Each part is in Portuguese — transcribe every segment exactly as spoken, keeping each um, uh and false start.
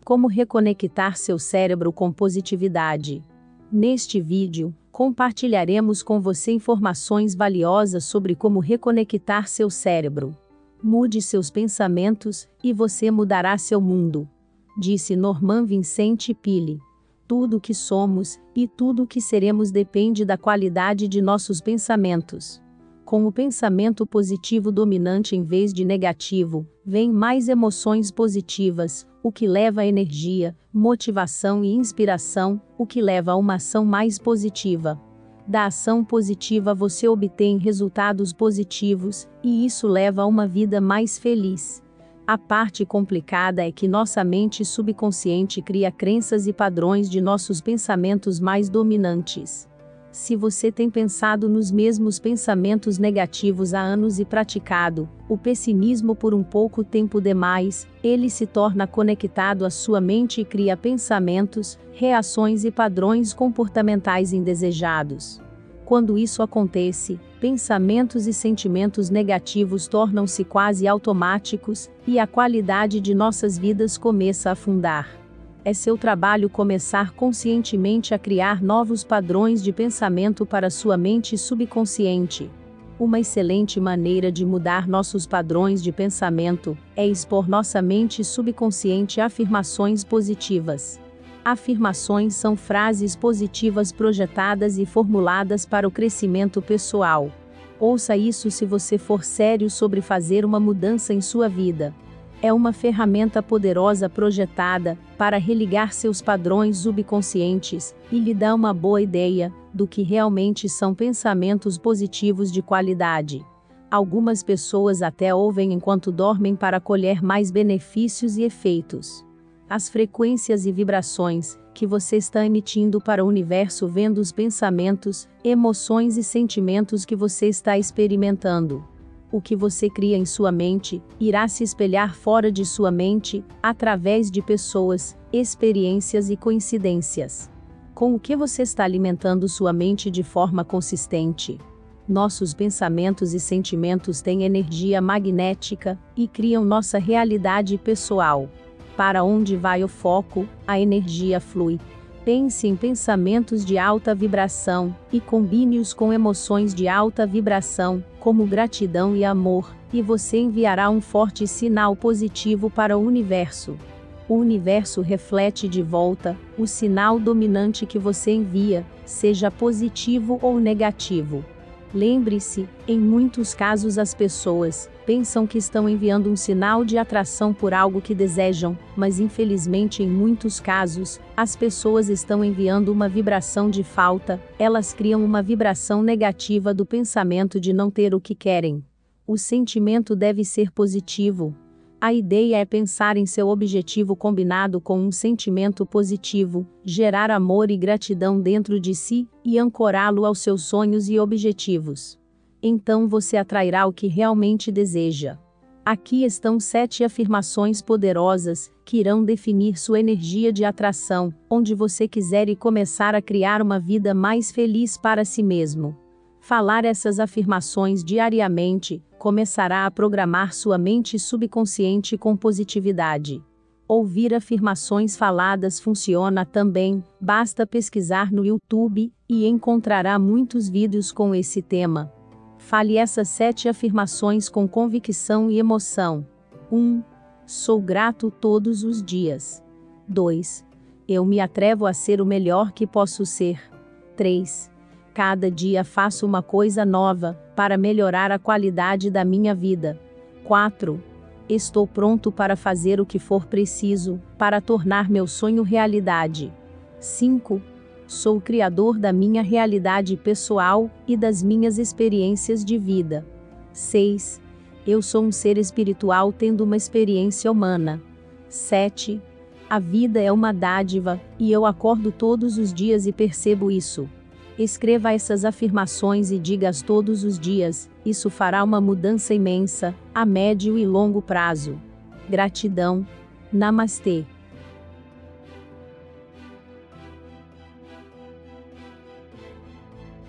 Como reconectar seu cérebro com positividade. Neste vídeo, compartilharemos com você informações valiosas sobre como reconectar seu cérebro. Mude seus pensamentos, e você mudará seu mundo. Disse Norman Vincent Peale. Tudo o que somos, e tudo o que seremos depende da qualidade de nossos pensamentos. Com o pensamento positivo dominante em vez de negativo, vem mais emoções positivas, o que leva a energia, motivação e inspiração, o que leva a uma ação mais positiva. Da ação positiva você obtém resultados positivos, e isso leva a uma vida mais feliz. A parte complicada é que nossa mente subconsciente cria crenças e padrões de nossos pensamentos mais dominantes. Se você tem pensado nos mesmos pensamentos negativos há anos e praticado o pessimismo por um pouco tempo demais, ele se torna conectado à sua mente e cria pensamentos, reações e padrões comportamentais indesejados. Quando isso acontece, pensamentos e sentimentos negativos tornam-se quase automáticos, e a qualidade de nossas vidas começa a afundar. É seu trabalho começar conscientemente a criar novos padrões de pensamento para sua mente subconsciente. Uma excelente maneira de mudar nossos padrões de pensamento é expor nossa mente subconsciente a afirmações positivas. Afirmações são frases positivas projetadas e formuladas para o crescimento pessoal. Ouça isso se você for sério sobre fazer uma mudança em sua vida. É uma ferramenta poderosa projetada para religar seus padrões subconscientes e lhe dá uma boa ideia do que realmente são pensamentos positivos de qualidade. Algumas pessoas até ouvem enquanto dormem para colher mais benefícios e efeitos. As frequências e vibrações que você está emitindo para o universo vendo os pensamentos, emoções e sentimentos que você está experimentando. O que você cria em sua mente, irá se espelhar fora de sua mente, através de pessoas, experiências e coincidências. Com o que você está alimentando sua mente de forma consistente? Nossos pensamentos e sentimentos têm energia magnética, e criam nossa realidade pessoal. Para onde vai o foco, a energia flui. Pense em pensamentos de alta vibração, e combine-os com emoções de alta vibração, como gratidão e amor, e você enviará um forte sinal positivo para o universo. O universo reflete de volta o sinal dominante que você envia, seja positivo ou negativo. Lembre-se, em muitos casos as pessoas pensam que estão enviando um sinal de atração por algo que desejam, mas infelizmente em muitos casos, as pessoas estão enviando uma vibração de falta, elas criam uma vibração negativa do pensamento de não ter o que querem. O sentimento deve ser positivo. A ideia é pensar em seu objetivo combinado com um sentimento positivo, gerar amor e gratidão dentro de si, e ancorá-lo aos seus sonhos e objetivos. Então você atrairá o que realmente deseja. Aqui estão sete afirmações poderosas, que irão definir sua energia de atração, onde você quiser e começar a criar uma vida mais feliz para si mesmo. Falar essas afirmações diariamente começará a programar sua mente subconsciente com positividade. Ouvir afirmações faladas funciona também, basta pesquisar no YouTube e encontrará muitos vídeos com esse tema. Fale essas sete afirmações com convicção e emoção. um. Sou grato todos os dias. dois. Eu me atrevo a ser o melhor que posso ser. três. Cada dia faço uma coisa nova, para melhorar a qualidade da minha vida. quatro. Estou pronto para fazer o que for preciso, para tornar meu sonho realidade. cinco. Sou o criador da minha realidade pessoal, e das minhas experiências de vida. seis. Eu sou um ser espiritual tendo uma experiência humana. sete. A vida é uma dádiva, e eu acordo todos os dias e percebo isso. Escreva essas afirmações e diga-as todos os dias, isso fará uma mudança imensa, a médio e longo prazo. Gratidão. Namastê.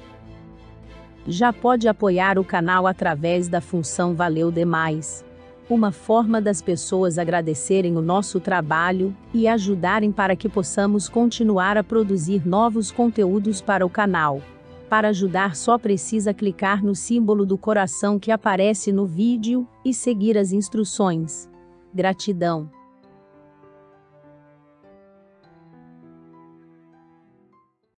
Já pode apoiar o canal através da função Valeu Demais. uma forma das pessoas agradecerem o nosso trabalho e ajudarem para que possamos continuar a produzir novos conteúdos para o canal. Para ajudar, só precisa clicar no símbolo do coração que aparece no vídeo e seguir as instruções. Gratidão!